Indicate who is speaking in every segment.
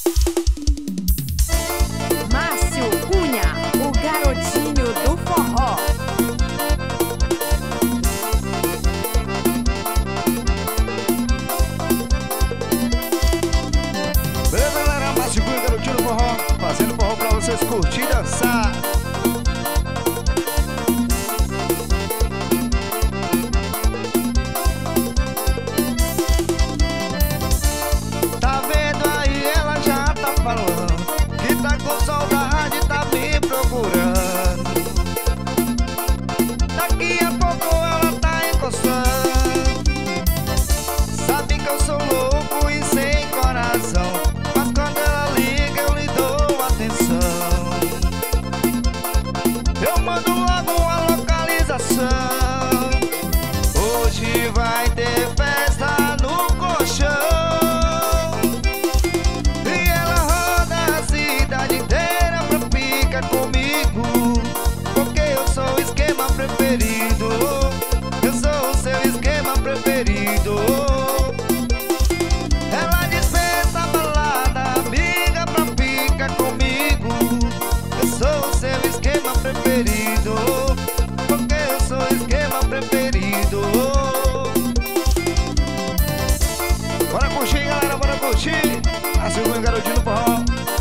Speaker 1: Márcio Cunha, o garotinho do forró.
Speaker 2: Beleza, galera? Márcio Cunha, garotinho do forró, fazendo forró pra vocês curtir e dançar. Tá vendo aí, ela já tá falando que tá com saudade, tá me procurando. Daqui a pouco ela tá encostando. Sabe que eu sou louco e sem coração, mas quando ela liga eu lhe dou atenção. Eu mando logo a localização. Hoje vai ter festa no colchão. E ela roda a cidade inteira pra ficar comigo, porque eu sou o esquema preferido. Eu sou o seu esquema preferido. Ela dispensa a balada, amiga, pra ficar comigo. Eu sou o seu esquema preferido, porque eu sou o esquema preferido. Bora curtir, galera, bora curtir. Assim o garotinho do forró.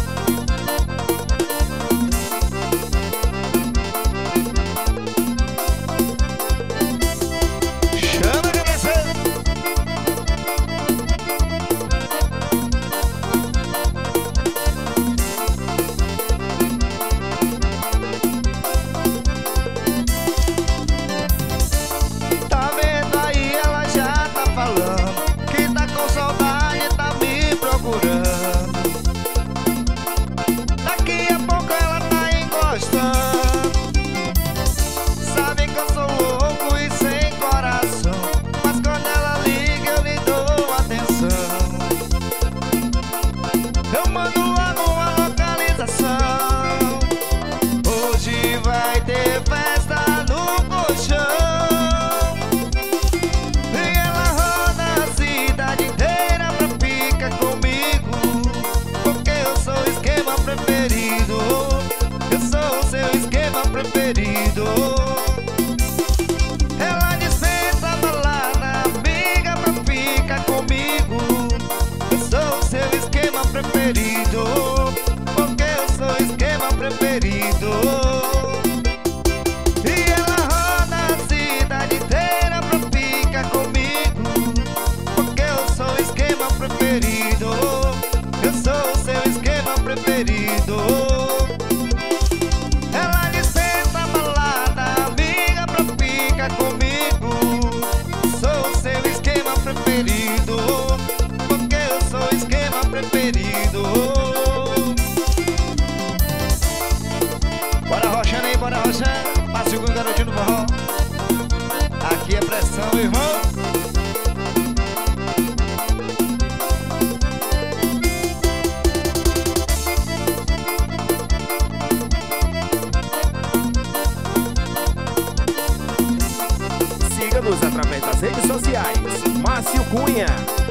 Speaker 2: Chama a cabeça. Tá vendo aí, ela já tá falando que tá com saudade, tá me procurando. Daqui a pouco ela tá encostando. Sabe que eu sou louco e sem coração, mas quando ela liga eu lhe dou atenção. Eu mando logo a localização. Hoje vai ter festa no colchão. E ela roda a cidade inteira pra ficar comigo, porque eu sou o esquema preferido. Eu sou o seu esquema preferido. Ela dispensa a balada, amiga, pra ficar comigo. Eu sou o seu esquema preferido, porque eu sou o esquema preferido. E ela roda a cidade inteira pra ficar comigo, porque eu sou o esquema preferido. Eu sou o seu esquema preferido. Ela dispensa a balada, amiga, pra ficar comigo. Sou o seu esquema preferido, porque eu sou o esquema preferido. Bora rochando aí, bora rochando. Márcio Cunha, garotinho do forró. Aqui é pressão, irmão.
Speaker 3: Siga-nos através das redes sociais. Márcio Cunha.